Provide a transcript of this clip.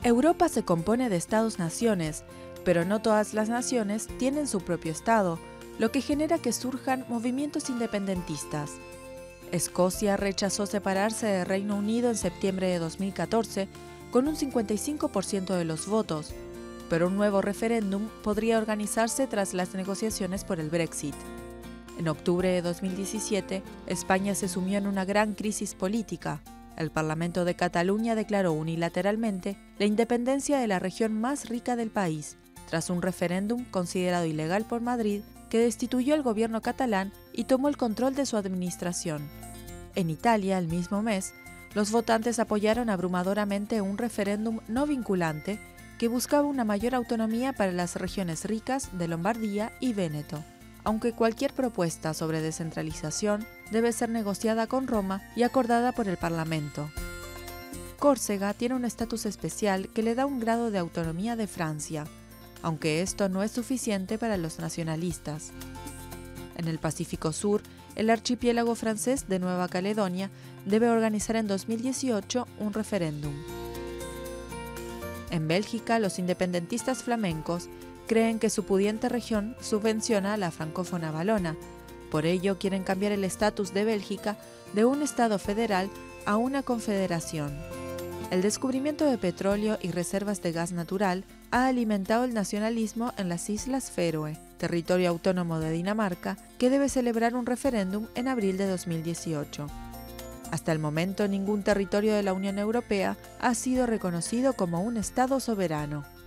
Europa se compone de estados-naciones, pero no todas las naciones tienen su propio estado, lo que genera que surjan movimientos independentistas. Escocia rechazó separarse del Reino Unido en septiembre de 2014 con un 55% de los votos, pero un nuevo referéndum podría organizarse tras las negociaciones por el Brexit. En octubre de 2017, España se sumió en una gran crisis política. El Parlamento de Cataluña declaró unilateralmente la independencia de la región más rica del país, tras un referéndum considerado ilegal por Madrid que destituyó al gobierno catalán y tomó el control de su administración. En Italia, el mismo mes, los votantes apoyaron abrumadoramente un referéndum no vinculante que buscaba una mayor autonomía para las regiones ricas de Lombardía y Véneto, aunque cualquier propuesta sobre descentralización debe ser negociada con Roma y acordada por el Parlamento. Córcega tiene un estatus especial que le da un grado de autonomía de Francia, aunque esto no es suficiente para los nacionalistas. En el Pacífico Sur, el archipiélago francés de Nueva Caledonia debe organizar en 2018 un referéndum. En Bélgica, los independentistas flamencos creen que su pudiente región subvenciona a la francófona valona. Por ello, quieren cambiar el estatus de Bélgica de un estado federal a una confederación. El descubrimiento de petróleo y reservas de gas natural ha alimentado el nacionalismo en las Islas Feroe, territorio autónomo de Dinamarca, que debe celebrar un referéndum en abril de 2018. Hasta el momento, ningún territorio de la Unión Europea ha sido reconocido como un Estado soberano.